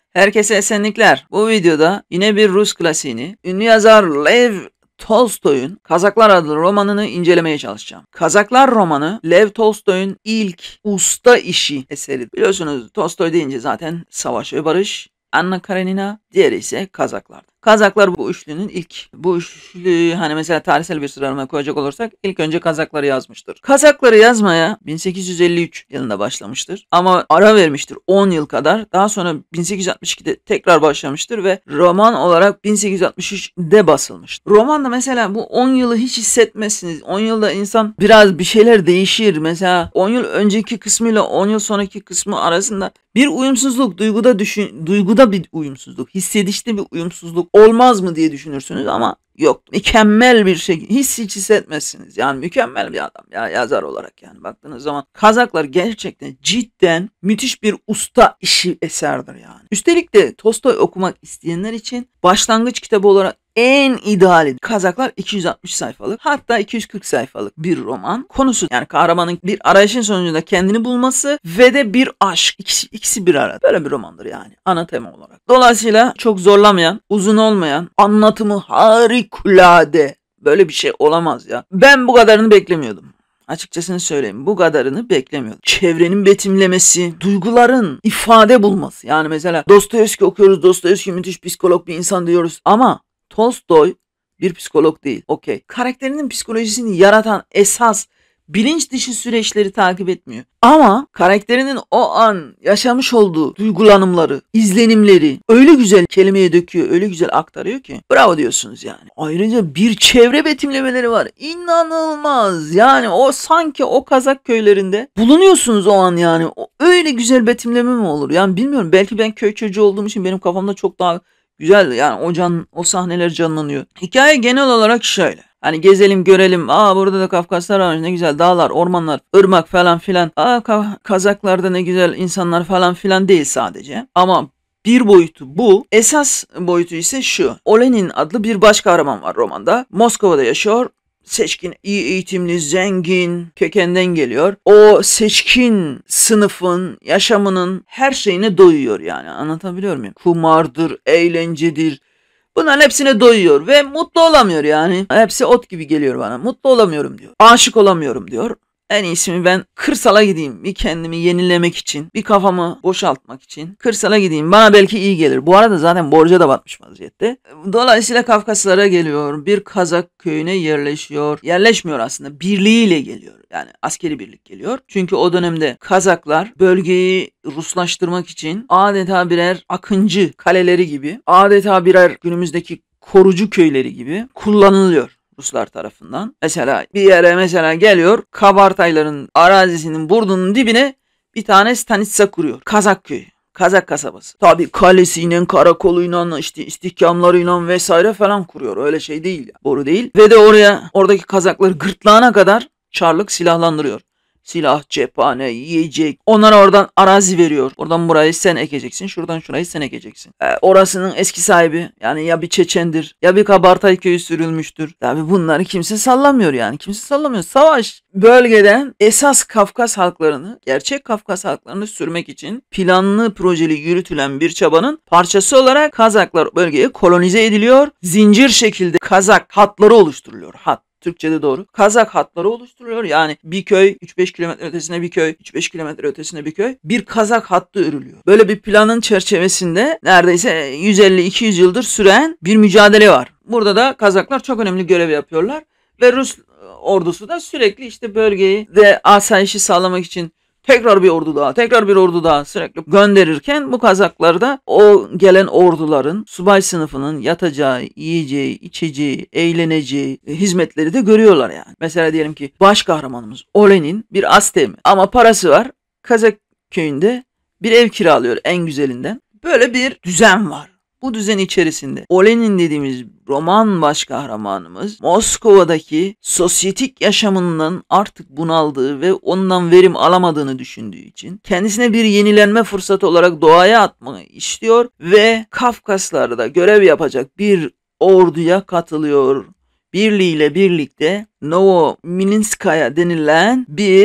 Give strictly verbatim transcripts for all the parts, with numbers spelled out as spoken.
Herkese esenlikler. Bu videoda yine bir Rus klasiğini, ünlü yazar Lev Tolstoy'un Kazaklar adlı romanını incelemeye çalışacağım. Kazaklar romanı Lev Tolstoy'un ilk usta işi eseridir. Biliyorsunuz Tolstoy deyince zaten Savaş ve Barış, Anna Karenina, diğeri ise Kazaklar. Kazaklar bu üçlünün ilk. Bu üçlü hani mesela tarihsel bir sıralamaya koyacak olursak ilk önce Kazakları yazmıştır. Kazakları yazmaya bin sekiz yüz elli üç yılında başlamıştır. Ama ara vermiştir on yıl kadar. Daha sonra bin sekiz yüz altmış ikide tekrar başlamıştır ve roman olarak bin sekiz yüz altmış üçte basılmıştır. Romanda mesela bu on yılı hiç hissetmezsiniz. on yılda insan biraz bir şeyler değişir. Mesela on yıl önceki kısmıyla on yıl sonraki kısmı arasında bir uyumsuzluk, duyguda düşün, duyguda bir uyumsuzluk, hissedişte bir uyumsuzluk olmaz mı diye düşünürsünüz ama yok. Mükemmel bir şey, hiç hiç hissetmezsiniz. Yani mükemmel bir adam ya yazar olarak yani baktığınız zaman. Kazaklar gerçekten cidden müthiş bir usta işi eserdir yani. Üstelik de Tolstoy okumak isteyenler için başlangıç kitabı olarak en ideali. Kazaklar iki yüz altmış sayfalık, hatta iki yüz kırk sayfalık bir roman. Konusu yani kahramanın bir arayışın sonucunda kendini bulması ve de bir aşk. İkisi, ikisi bir arada. Böyle bir romandır yani ana tema olarak. Dolayısıyla çok zorlamayan, uzun olmayan, anlatımı harikulade. Böyle bir şey olamaz ya. Ben bu kadarını beklemiyordum. Açıkçası söyleyeyim, bu kadarını beklemiyordum. Çevrenin betimlemesi, duyguların ifade bulması. Yani mesela Dostoyevski okuyoruz. Dostoyevski müthiş psikolog bir insan diyoruz. Ama Tolstoy bir psikolog değil. Okey. Karakterinin psikolojisini yaratan esas bilinç dışı süreçleri takip etmiyor. Ama karakterinin o an yaşamış olduğu duygulanımları, izlenimleri öyle güzel kelimeye döküyor, öyle güzel aktarıyor ki bravo diyorsunuz yani. Ayrıca bir çevre betimlemeleri var. İnanılmaz. Yani o sanki o Kazak köylerinde bulunuyorsunuz o an yani. O, öyle güzel betimleme mi olur? Yani bilmiyorum. Belki ben köy çocuğu olduğum için benim kafamda çok daha güzel yani o can, o sahneler canlanıyor. Hikaye genel olarak şöyle. Hani gezelim görelim. Aa burada da Kafkaslar varmış, ne güzel dağlar, ormanlar, ırmak falan filan. Aa Ka- Kazaklarda ne güzel insanlar falan filan değil sadece. Ama bir boyutu bu. Esas boyutu ise şu. Olenin adlı bir baş kahraman var romanda. Moskova'da yaşıyor. Seçkin, iyi eğitimli, zengin kökenden geliyor. O seçkin sınıfın, yaşamının her şeyine doyuyor yani. Anlatabiliyor muyum? Kumardır, eğlencedir. Bunların hepsine doyuyor ve mutlu olamıyor yani. Hepsi ot gibi geliyor bana. Mutlu olamıyorum diyor. Aşık olamıyorum diyor. En iyisi mi ben kırsala gideyim, bir kendimi yenilemek için, bir kafamı boşaltmak için kırsala gideyim. Bana belki iyi gelir. Bu arada zaten borca da batmış vaziyette. Dolayısıyla Kafkaslara geliyor. Bir Kazak köyüne yerleşiyor. Yerleşmiyor aslında. Birliğiyle geliyor. Yani askeri birlik geliyor. Çünkü o dönemde Kazaklar bölgeyi Ruslaştırmak için adeta birer akıncı kaleleri gibi, adeta birer günümüzdeki korucu köyleri gibi kullanılıyor Ruslar tarafından. Mesela bir yere mesela geliyor, Kabartayların arazisinin burnunun dibine bir tane stanitsa kuruyor. Kazak köyü. Kazak kasabası. Tabii kalesiyle, karakoluyla, işte istihkamlarıyla vesaire falan kuruyor. Öyle şey değil ya. Boru değil. Ve de oraya, oradaki Kazakları gırtlağına kadar Çarlık silahlandırıyor. Silah, cephane, yiyecek. Onlara oradan arazi veriyor. Oradan burayı sen ekeceksin. Şuradan şurayı sen ekeceksin. E, orasının eski sahibi yani ya bir Çeçendir ya bir Kabartay köyü sürülmüştür. Tabi bunları kimse sallamıyor yani. Kimse sallamıyor. Savaş bölgeden esas Kafkas halklarını, gerçek Kafkas halklarını sürmek için planlı projeli yürütülen bir çabanın parçası olarak Kazaklar bölgeye kolonize ediliyor. Zincir şekilde Kazak hatları oluşturuluyor. Hat. Türkçe'de doğru. Kazak hatları oluşturuyor. Yani bir köy üç beş kilometre ötesine bir köy, üç beş kilometre ötesine bir köy. Bir Kazak hattı örülüyor. Böyle bir planın çerçevesinde neredeyse yüz elli iki yüz yıldır süren bir mücadele var. Burada da Kazaklar çok önemli görev yapıyorlar. Ve Rus ordusu da sürekli işte bölgeyi ve asayişi sağlamak için tekrar bir ordu daha, tekrar bir ordu daha sürekli gönderirken bu Kazaklar da o gelen orduların subay sınıfının yatacağı, yiyeceği, içeceği, eğleneceği hizmetleri de görüyorlar yani. Mesela diyelim ki baş kahramanımız Olenin bir Aztemi ama parası var. Kazak köyünde bir ev kiralıyor en güzelinden. Böyle bir düzen var. Bu düzen içerisinde Olenin dediğimiz roman baş kahramanımız Moskova'daki sosyetik yaşamından artık bunaldığı ve ondan verim alamadığını düşündüğü için kendisine bir yenilenme fırsatı olarak doğaya atmayı istiyor ve Kafkaslar'da görev yapacak bir orduya katılıyor. Birliğiyle birlikte Novominskaya denilen bir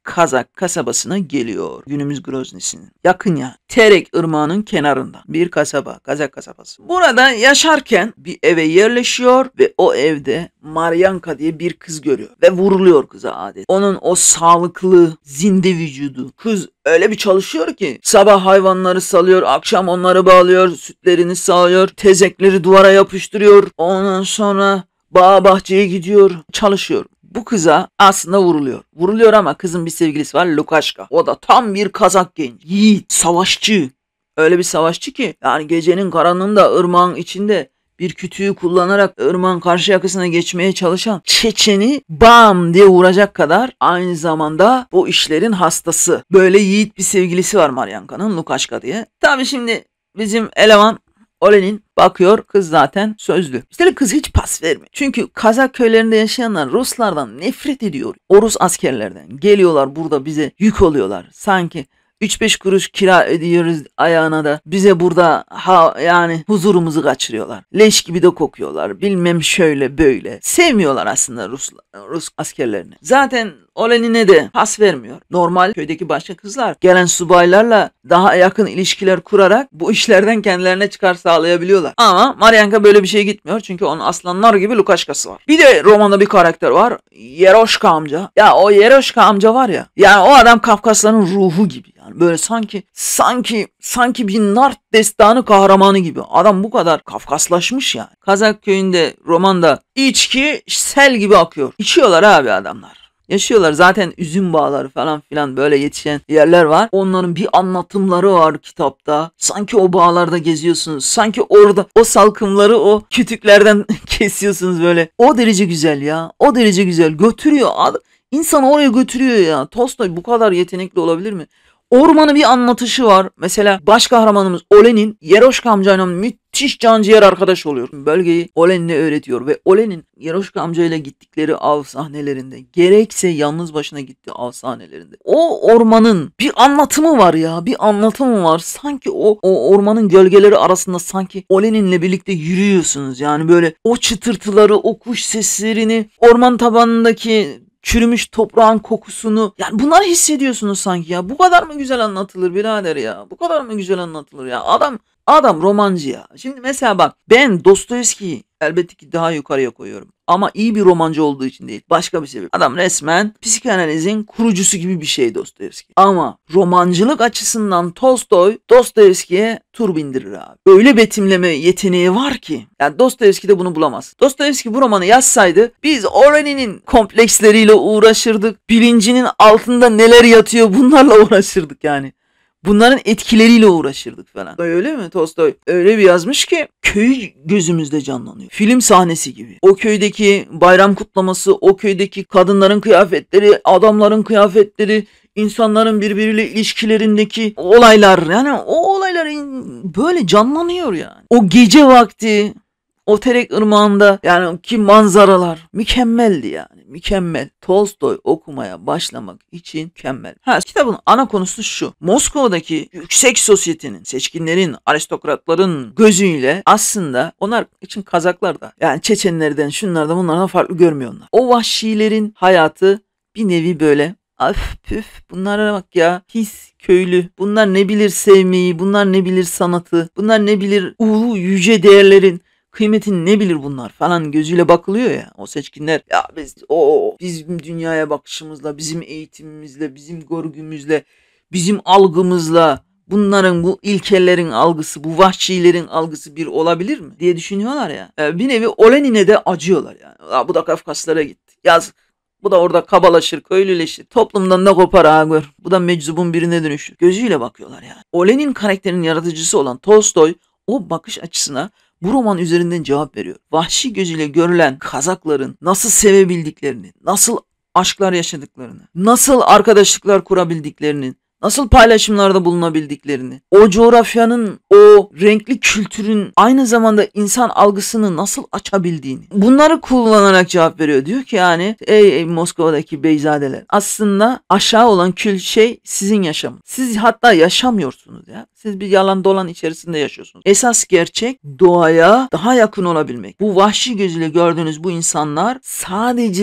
Kazak kasabasına geliyor. Günümüz Grozny'sinin. Yakın ya. Terek Irmağı'nın kenarında. Bir kasaba. Kazak kasabası. Burada yaşarken bir eve yerleşiyor ve o evde Maryanka diye bir kız görüyor. Ve vuruluyor kıza adet. Onun o sağlıklı, zinde vücudu. Kız öyle bir çalışıyor ki sabah hayvanları salıyor, akşam onları bağlıyor, sütlerini sağlıyor, tezekleri duvara yapıştırıyor. Ondan sonra bağ bahçeye gidiyor, çalışıyor. Bu kıza aslında vuruluyor. Vuruluyor ama kızın bir sevgilisi var, Lukaşka. O da tam bir Kazak genç. Yiğit, savaşçı. Öyle bir savaşçı ki yani gecenin karanlığında ırmağın içinde bir kütüğü kullanarak ırmağın karşı yakasına geçmeye çalışan Çeçen'i bam diye vuracak kadar aynı zamanda bu işlerin hastası. Böyle yiğit bir sevgilisi var Maryanka'nın, Lukaşka diye. Tabii şimdi bizim eleman Olenin bakıyor, kız zaten sözlü. Üstelik kız hiç pas vermiyor. Çünkü Kazak köylerinde yaşayanlar Ruslardan nefret ediyor. O Rus askerlerden. Geliyorlar burada bize yük oluyorlar. Sanki üç beş kuruş kira ödüyoruz ayağına da bize burada ha yani huzurumuzu kaçırıyorlar. Leş gibi de kokuyorlar. Bilmem şöyle böyle. Sevmiyorlar aslında Rus, Rus askerlerini. Zaten Olenin'e de pas vermiyor. Normal köydeki başka kızlar gelen subaylarla daha yakın ilişkiler kurarak bu işlerden kendilerine çıkar sağlayabiliyorlar. Ama Maryanka böyle bir şeye gitmiyor. Çünkü onun aslanlar gibi Lukaşkası var. Bir de romanda bir karakter var. Yeroşka amca. Ya o Yeroşka amca var ya. Yani o adam Kafkasların ruhu gibi. Yani böyle sanki sanki sanki bir Nart destanı kahramanı gibi. Adam bu kadar Kafkaslaşmış yani. Kazak köyünde romanda içki sel gibi akıyor. İçiyorlar abi adamlar. Yaşıyorlar. Zaten üzüm bağları falan filan böyle yetişen yerler var. Onların bir anlatımları var kitapta. Sanki o bağlarda geziyorsunuz. Sanki orada o salkımları o kütüklerden kesiyorsunuz böyle. O derece güzel ya. O derece güzel. Götürüyor. İnsanı oraya götürüyor ya. Tolstoy bu kadar yetenekli olabilir mi? Ormanı bir anlatışı var. Mesela baş kahramanımız Olenin Yeroşka amcayla müthiş canciğer arkadaş oluyor. Bölgeyi Olenin'e öğretiyor ve Olenin Yeroşka amcayla gittikleri av sahnelerinde gerekse yalnız başına gittiği av sahnelerinde o ormanın bir anlatımı var ya. Bir anlatımı var. Sanki o, o ormanın gölgeleri arasında sanki Olenin'le birlikte yürüyorsunuz. Yani böyle o çıtırtıları, o kuş seslerini, orman tabanındaki çürümüş toprağın kokusunu, yani bunları hissediyorsunuz sanki ya. Bu kadar mı güzel anlatılır birader ya? Bu kadar mı güzel anlatılır ya? Adam adam romancı ya. Şimdi mesela bak, ben Dostoyevski'yi elbette ki daha yukarıya koyuyorum. Ama iyi bir romancı olduğu için değil. Başka bir sebep. Adam resmen psikanalizin kurucusu gibi bir şey Dostoyevski. Ama romancılık açısından Tolstoy Dostoyevski'ye tur bindirir abi. Öyle betimleme yeteneği var ki. Yani Dostoyevski'de bunu bulamaz. Dostoyevski bu romanı yazsaydı biz Olenin'in kompleksleriyle uğraşırdık. Bilincinin altında neler yatıyor bunlarla uğraşırdık yani. Bunların etkileriyle uğraşırdık falan. Öyle mi Tolstoy? Öyle bir yazmış ki köy gözümüzde canlanıyor. Film sahnesi gibi. O köydeki bayram kutlaması, o köydeki kadınların kıyafetleri, adamların kıyafetleri, insanların birbiriyle ilişkilerindeki olaylar. Yani o olaylar böyle canlanıyor yani. O gece vakti o Terek Irmağı'nda yani ki manzaralar mükemmeldi yani. Mükemmel. Tolstoy okumaya başlamak için mükemmel. Ha, kitabın ana konusu şu. Moskova'daki yüksek sosyetenin, seçkinlerin, aristokratların gözüyle aslında onlar için Kazaklar da yani Çeçenlerden, şunlardan, bunlardan farklı görmüyorlar. O vahşilerin hayatı bir nevi böyle af püf, bunlara bak ya, his köylü. Bunlar ne bilir sevmeyi, bunlar ne bilir sanatı, bunlar ne bilir ulu yüce değerlerin kıymetini ne bilir bunlar falan gözüyle bakılıyor ya o seçkinler. Ya biz o bizim dünyaya bakışımızla, bizim eğitimimizle, bizim görgümüzle, bizim algımızla bunların, bu ilkellerin algısı, bu vahşilerin algısı bir olabilir mi diye düşünüyorlar ya. Ee, bir nevi Olenin'e de acıyorlar yani. Ya bu da Kafkaslara gitti. Yazık. Bu da orada kabalaşır, köylüleşir. Toplumdan da kopar ha gör. Bu da meczubun birine dönüşür. Gözüyle bakıyorlar yani. Olenin karakterinin yaratıcısı olan Tolstoy o bakış açısına bu roman üzerinden cevap veriyor. Vahşi gözüyle görülen Kazakların nasıl sevebildiklerini, nasıl aşklar yaşadıklarını, nasıl arkadaşlıklar kurabildiklerini, nasıl paylaşımlarda bulunabildiklerini, o coğrafyanın, o renkli kültürün aynı zamanda insan algısını nasıl açabildiğini, bunları kullanarak cevap veriyor. Diyor ki yani ey, ey Moskova'daki beyzadeler, aslında aşağı olan kül şey sizin yaşamınız. Siz hatta yaşamıyorsunuz ya. Siz bir yalan dolan içerisinde yaşıyorsunuz. Esas gerçek doğaya daha yakın olabilmek. Bu vahşi gözüyle gördüğünüz bu insanlar sadece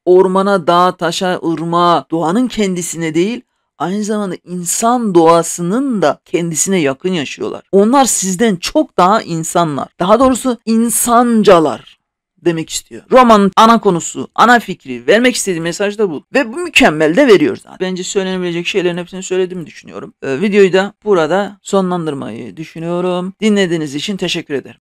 ormana, dağa, taşa, ırmağa, doğanın kendisine değil, aynı zamanda insan doğasının da kendisine yakın yaşıyorlar. Onlar sizden çok daha insanlar. Daha doğrusu insancalar demek istiyor. Romanın ana konusu, ana fikri, vermek istediği mesaj da bu. Ve bu mükemmel de veriyor zaten. Bence söylenebilecek şeylerin hepsini söylediğimi düşünüyorum. Ee, videoyu da burada sonlandırmayı düşünüyorum. Dinlediğiniz için teşekkür ederim.